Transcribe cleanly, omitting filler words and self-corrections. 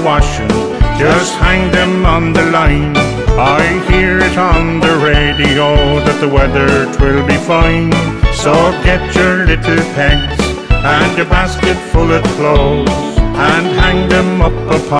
washing, just hang them on the line. I hear it on the radio that the weather 'twill be fine. So get your little pegs and your basket full of clothes and hang them up upon